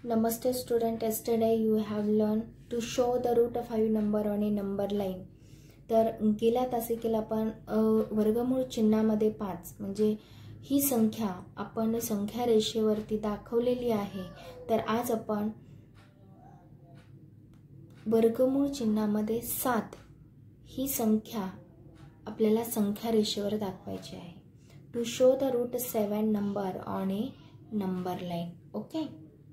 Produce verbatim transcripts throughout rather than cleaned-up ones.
Namaste student, yesterday you have learned to show the root of five number on a number line. तर गेल्या तासिकेला आपण वर्गमूळ चिन्हामध्ये पाच म्हणजे ही संख्या आपण संख्या रेषेवरती दाखवलेली आहे. तर आज आपण वर्गमूळ चिन्हामध्ये सात ही संख्या आपल्याला संख्या रेषेवर दाखवायची आहे. To show the root seven number on a number line. Okay,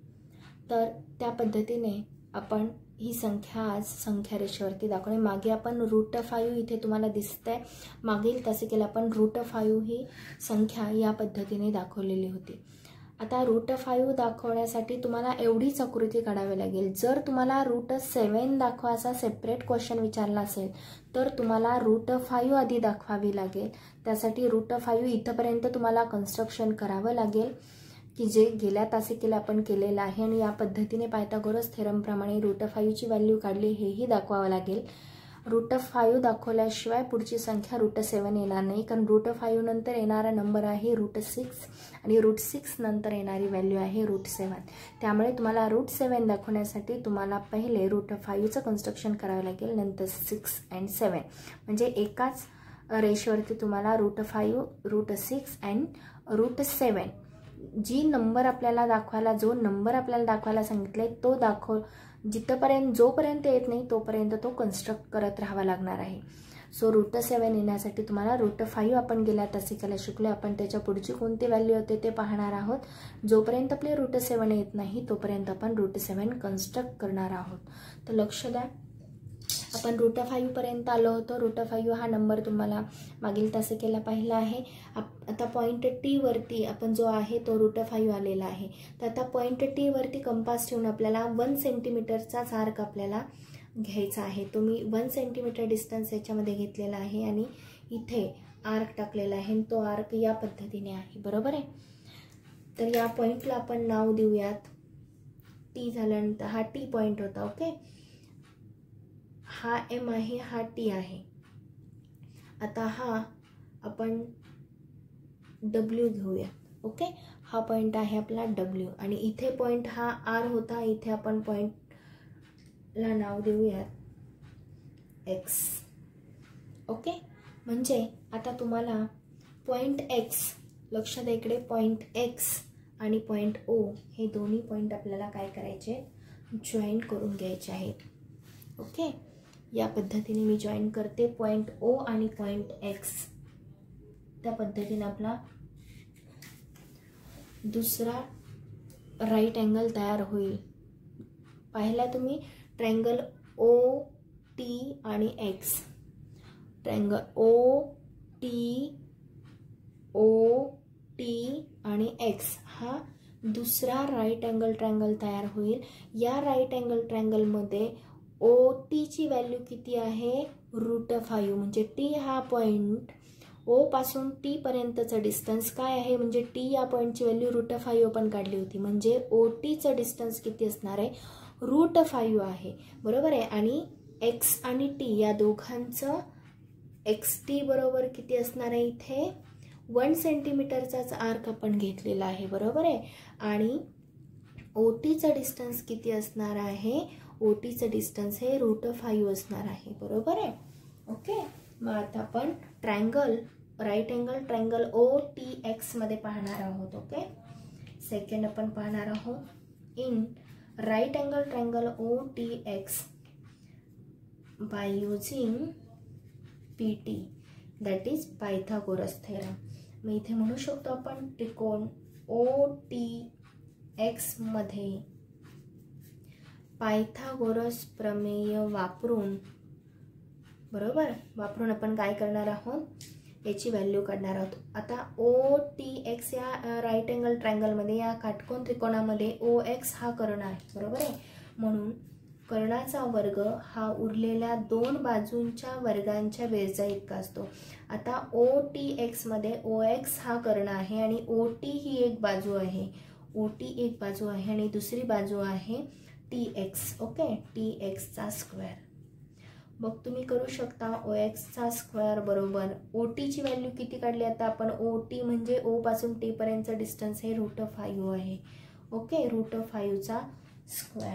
तर त्या पद्धतीने आपण ही संख्या आज संख्या रेषेवरती दाखवणे. मागे आपण रूट फाइव इथे तुम्हाला दिसतंय, मागील तासिकेला आपण रूट फाइव ही संख्या या पद्धतीने दाखवलेली होती. आता रूट फाइव दाखवण्यासाठी तुम्हाला एवढीच आकृती काढावी लागेल. जर तुम्हाला रूट सेवन दाखवायचा सेपरेट क्वेश्चन विचारला असेल तर तुम्हाला रूट फाइव आधी दाखवावी लागेल. त्यासाठी रूट फाइव इथपर्यंत तुम्हाला कन्स्ट्रक्शन करावं लागेल की जे गेल्या तासिकेला आपण केलेलं आहे. आणि या पद्धतीने पायथागोरस थेरम प्रमाणे रूट फाइव ची व्हॅल्यू काढली हेही दाखवावं लागेल. रूट फाइव दाखवल्याशिवाय पुढची संख्या रूट सेवन येणार नाही, कारण रूट फाइव नंतर येणारा नंबर आहे रूट सिक्स आणि रूट सिक्स नंतर येणारी व्हॅल्यू आहे रूट सेवन. त्यामुळे तुम्हाला रूट सेवन दाखवण्यासाठी तुम्हाला पहिले रूट फाइवचं कन्स्ट्रक्शन करावं लागेल, नंतर सिक्स अँड सेवन. म्हणजे एकाच रेषेवरती तुम्हाला root five, root six and root seven जी नंबर आपल्याला दाखवायला जो नंबर आपल्याला दाखवायला सांगितले तो दाखव जिथपर्यंत जोपर्यंत येत नाही तोपर्यंत तो कन्स्ट्रक्ट करत राहावा लागणार आहे. सो रूट सेवन येण्यासाठी तुम्हाला रूट फाइव आपण गेल्या तासिकेला शिकलो, आपण त्याच्या पुढची कोणती व्हॅल्यू होते ते पाहणार आहोत. जोपर्यंत आपले रूट सेवन येत नाही तोपर्यंत आपण रूट सेवन कन्स्ट्रक्ट करणार आहोत. तर लक्ष द्या, आपण रूट फाइव पर्यंत आलो होतो. रूट फाइव हा नंबर तुम्हाला मागील तासिकेला पाहिला आहे. आता पॉइंट टी वरती आपण जो आहे तो रूट फाइव आलेला आहे. तर आता पॉइंट टी वरती कंपास ठेवून आपल्याला वन सेंटीमीटरचा आर्क आपल्याला घ्यायचा आहे. तो मी वन सेंटीमीटर डिस्टन्स याच्यामध्ये घेतलेला आहे आणि इथे आर्क टाकलेला आहे. तो आर्क या पद्धतीने आहे, बरोबर आहे. तर या पॉइंटला आपण नाव देऊयात टी. झाल्यानंतर हा टी पॉइंट होता. ओके, हा एम आहे, हा टी आहे. आता हा आपण डब्ल्यू घेऊया. ओके, हा पॉइंट आहे आपला डब्ल्यू आणि इथे पॉइंट हा आर होता. इथे आपण पॉइंटला नाव देऊयात एक्स. ओके, म्हणजे आता तुम्हाला पॉइंट एक्स, लक्षात द्या इकडे पॉइंट एक्स आणि पॉइंट ओ हे दोन्ही पॉइंट आपल्याला काय करायचे, जॉईन करून घ्यायचे आहेत. ओके, या पद्धतीने मी जॉईन करते पॉइंट ओ आणि पॉइंट एक्स. त्या पद्धतीने आपला दुसरा राईट अँगल तयार होईल. पाहिला तुम्ही ट्रायंगल ओ टी आणि X. Triangle O T O T आणि एक्स हा दुसरा राईट अँगल ट्रायंगल तयार होईल. या राईट अँगल ट्रायंगल मध्ये ओ टी ची व्हॅल्यू किती आहे, रूट फाइव. म्हणजे टी हा पॉइंट ओ पासून टी पर्यंतचा डिस्टन्स काय आहे, म्हणजे टी या पॉइंटची व्हॅल्यू रूट फाइव आपण काढली होती. म्हणजे ओ टीचं डिस्टन्स किती असणार आहे, रूट फाइव आहे, बरोबर आहे. आणि एक्स आणि टी या दोघांचं एक्स टी बरोबर किती असणार आहे, इथे वन सेंटीमीटरचाच आर्क आपण घेतलेला आहे, बरोबर आहे. आणि ओ टीचं डिस्टन्स किती असणार आहे, ओ टीचं डिस्टन्स हे रूट फाइव असणार आहे, बरोबर आहे. ओके, मग आता आपण triangle right angle triangle O T X मध्ये पाहणार आहोत. ओके, सेकंड आपण पाहणार आहोत in right angle triangle O T X by using P T, that is Pythagoras theorem. मग इथे म्हणू शकतो आपण त्रिकोण ओ टी एक्स मध्ये पायथागोरस प्रमेय वापरून, बरोबर, वापरून आपण काय करणार आहोत, याची व्हॅल्यू काढणार आहोत. आता ओ टी एक्स या राईट अँगल ट्रायंगलमध्ये या काटकोन त्रिकोणामध्ये ओ एक्स हा कर्ण आहे, बरोबर आहे. म्हणून कर्णाचा वर्ग हा उरलेल्या दोन बाजूंच्या वर्गांच्या बेरजा इतका असतो. आता ओ टी एक्स मध्ये ओ एक्स हा कर्ण आहे आणि ओ टी ही एक बाजू आहे, ओ टी एक बाजू आहे आणि दुसरी बाजू आहे टी एक्स. ओके, टी एक्सचा स्क्वेअर. मग तुम्ही करू शकता ओ एक्सचा स्क्वेअर बरोबर ओ टीची व्हॅल्यू किती काढली आता आपण, ओ टी म्हणजे ओ पासून टी पर्यंतचं डिस्टन्स हे रूट फाइव आहे. ओके, रूट फाईव्हचा स्क्वेअर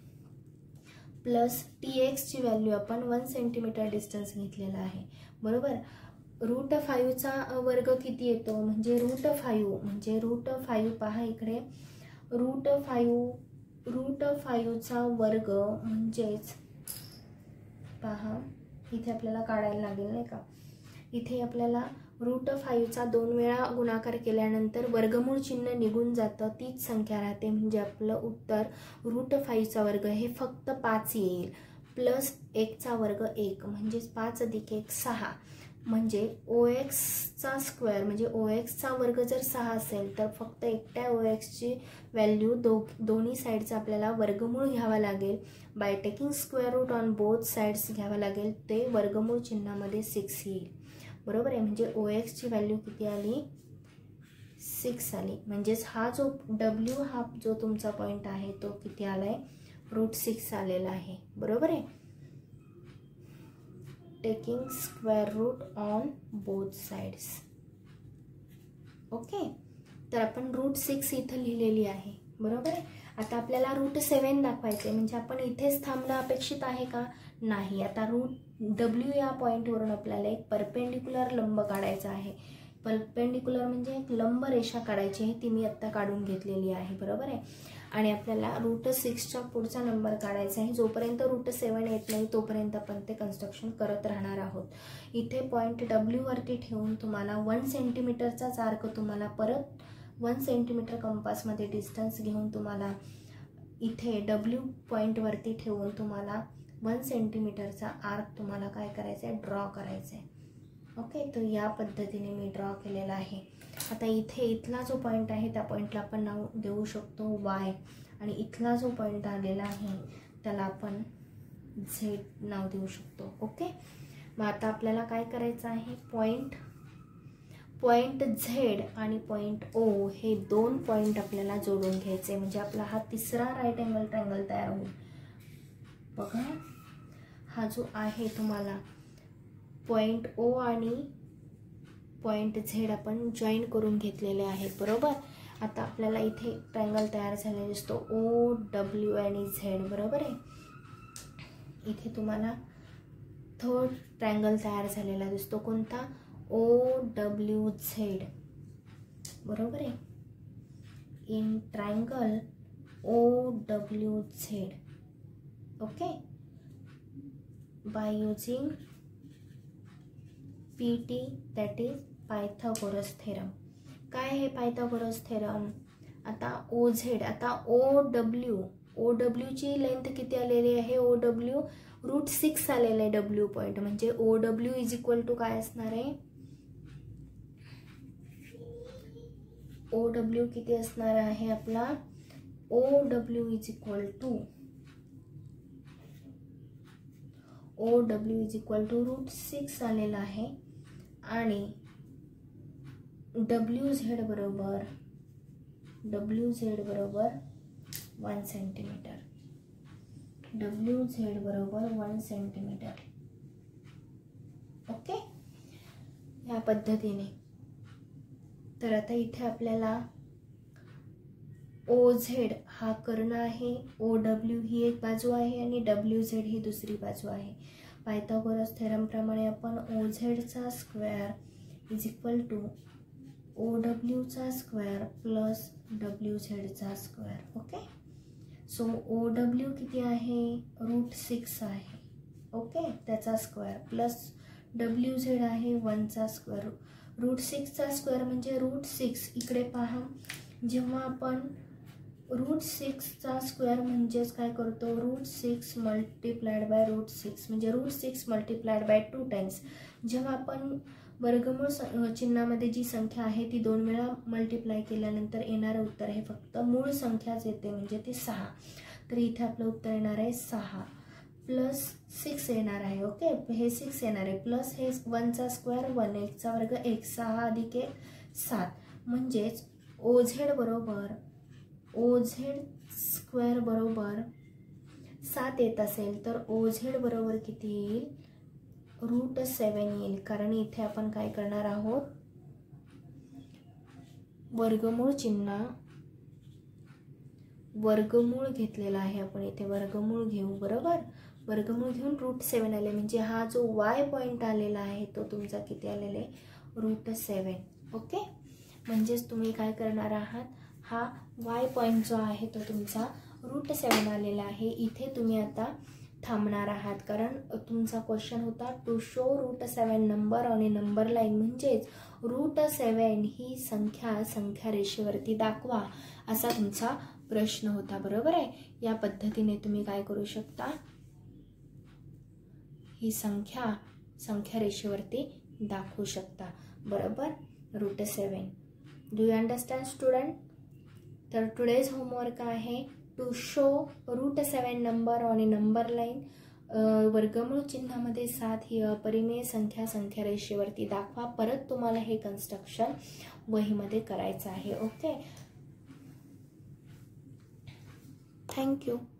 प्लस टी एक्सची व्हॅल्यू आपण वन सेंटीमीटर डिस्टन्स घेतलेला आहे, बरोबर. रूट फाईव्हचा वर्ग किती येतो, म्हणजे रूट फाईव्ह म्हणजे रूट फाईव्ह पहा इकडे, रूट फाईव्ह रूट फाईव्हचा वर्ग म्हणजेच पहा इथे आपल्याला काढायला लागेल नाही का, इथे आपल्याला रूट फाईव्हचा दोन वेळा गुणाकार केल्यानंतर वर्गमूळ चिन्ह निघून जातं, तीच संख्या राहते, म्हणजे आपलं उत्तर रूट फाईव्हचा वर्ग हे फक्त पाच येईल, प्लस एकचा वर्ग एक म्हणजेच पाच अधिक एक सहा, म्हणजे ओ एक्सचा स्क्वेअर म्हणजे ओ एक्सचा वर्ग जर सहा असेल तर फक्त एकट्या ओ एक्सची व्हॅल्यू दो दोन्ही साईडचा आपल्याला वर्गमूळ घ्यावा लागेल, by taking square root on both sides घ्यावा लागेल, ते वर्गमूळ चिन्हामध्ये सिक्स येईल, बरोबर आहे. म्हणजे ओ एक्सची व्हॅल्यू किती आली, सिक्स आली, म्हणजेच हा जो डब्ल्यू हा जो तुमचा पॉईंट आहे तो किती आलाय, रूट सिक्स आलेला आहे, बरोबर आहे. Taking square root on both sides, okay. तर आपण रूट सिक्स इथं लिहिलेली आहे, बरोबर आहे. आता आपल्याला रूट सेवन दाखवायचे, म्हणजे आपण इथेच थांबणं अपेक्षित आहे का, नाही. आता रूट डब्ल्यू या पॉईंटवरून आपल्याला एक परपेंडिक्युलर लंब काढायचा आहे, परपेंडिक्युलर म्हणजे एक लंब रेषा काढायची आहे, ती मी आत्ता काढून घेतलेली आहे, बरोबर आहे. आणि आपल्याला रूट सिक्सचा पुढचा नंबर काढायचा आहे, जोपर्यंत रूट सेवन येत नाही तोपर्यंत आपण ते कन्स्ट्रक्शन करत राहणार आहोत. इथे पॉईंट डब्ल्यू वरती ठेवून तुम्हाला वन सेंटीमीटरचाच आर्क तुम्हाला परत वन सेंटीमीटर कंपासमध्ये डिस्टन्स घेऊन तुम्हाला इथे डब्ल्यू पॉईंटवरती ठेवून तुम्हाला वन सेंटीमीटरचा आर्क तुम्हाला काय करायचं आहे, ड्रॉ करायचं आहे, ओके. तर या पद्धतीने मी ड्रॉ केलेला आहे. आता इथे इथला जो पॉईंट आहे त्या पॉईंटला आपण नाव देऊ शकतो वाय, आणि इथला जो पॉईंट आलेला आहे त्याला आपण झेड नाव देऊ शकतो, ओके. मग आता आपल्याला काय करायचं आहे, पॉईंट पॉईंट झेड आणि पॉईंट ओ हे दोन पॉईंट आपल्याला जोडून घ्यायचे, म्हणजे आपला हा तिसरा राईट अँगल ट्रायंगल तयार होईल. बघा हा जो आहे तुम्हाला पॉईंट ओ आणि पॉईंट झेड आपण जॉईन करून घेतलेले आहेत, बरोबर. आता आपल्याला इथे ट्रायंगल तयार झालेला दिसतो ओ डब्ल्यू आणि झेड, बरोबर आहे. इथे तुम्हाला थर्ड ट्रायंगल तयार झालेला दिसतो, कोणता, ओ डब्ल्यू झेड, बरोबर आहे. In triangle O W Z, okay, by using P T that is Pythagoras theorem. काय आहे पायथागोरस थेरम, आता ओ झेड, आता ओ डब्ल्यू ओ डब्ल्यूची लेंथ किती आलेली आहे, ओ डब्ल्यू रूट सिक्स आलेलं आहे डब्ल्यू पॉईंट, म्हणजे O W is equal to काय असणार आहे, ओ डब्ल्यू किती असणार आहे आपला, O W is equal to O W is equal to root six आलेला आहे, आणि डब्ल्यू झेड बरोबर डब्ल्यू झेड बरोबर वन सेंटीमीटर, डब्ल्यू झेड बरोबर वन सेंटीमीटर, ओके, या पद्धतीने. तर आता इथे आपल्याला ओ झेड हा कर्ण आहे, ओ डब्ल्यू ही एक बाजू आहे आणि डब्ल्यू झेड ही दुसरी बाजू आहे. पायथागोरस थेरमप्रमाणे आपण ओ झेडचा square is equal to O डब्ल्यूचा स्क्वेअर प्लस डब्ल्यू झेडचा square, okay. So O W किती आहे, रूट सिक्स आहे, ओके, त्याचा स्क्वेअर प्लस डब्ल्यू झेड आहे वनचा स्क्वेअर, रूट सिक्सचा स्क्वेअर म्हणजे रूट सिक्स. इकडे पहा, जेव्हा आपण रूट सिक्सचा स्क्वेअर म्हणजेच काय करतो, root six multiplied by root six म्हणजे root six multiplied by two times. जेव्हा आपण वर्गमूळ चिन्हामध्ये जी संख्या आहे ती दोन वेळा मल्टिप्लाय केल्यानंतर येणारं उत्तर हे फक्त मूळ संख्याच येते, म्हणजे ती सहा. तर इथे आपलं उत्तर येणार आहे सहा प्लस सिक्स येणार आहे, ओके. हे सिक्स येणार आहे प्लस हे वनचा स्क्वेअर वन, एकचा वर्ग एक, सहा अधिक एक सात, म्हणजेच ओ झेड बरोबर ओ झेड स्क्वेअर बरोबर सात येत असेल तर ओ झेड बरोबर किती येईल, रूट सेवन येईल. कारण इथे आपण काय करणार आहोत, वर्गमूळ चिन्ह वर्गमूळ घेतलेला आहे आपण इथे, वर्गमूळ घेऊ बरोबर. वर्गमूळ घेऊन रूट सेवन आले म्हणजे हा जो वाय पॉईंट आलेला आहे तो तुमचा किती आलेला आहे रूट सेवन. ओके, म्हणजेच तुम्ही काय करणार आहात, हा वाय पॉईंट जो आहे तो तुमचा रूट सेवन आलेला आहे. इथे तुम्ही आता थांबणार आहात कारण तुमचा क्वेश्चन होता to show root seven number on a number line, म्हणजेच रूट सेवन ही संख्या संख्या रेषेवरती दाखवा असा तुमचा प्रश्न होता बरोबर आहे. या पद्धतीने तुम्ही काय करू शकता, ही संख्या संख्या रेषेवरती दाखवू शकता बरोबर, root seven. Do you understand student? तर टुडेज होमवर्क आहे to show root seven number on a number line. वर्गमूळ चिन्हामध्ये सात ही अपरिमेय संख्या संख्या रेषेवरती दाखवा. परत तुम्हाला हे कन्स्ट्रक्शन वहीमध्ये करायचं आहे. Okay, thank you.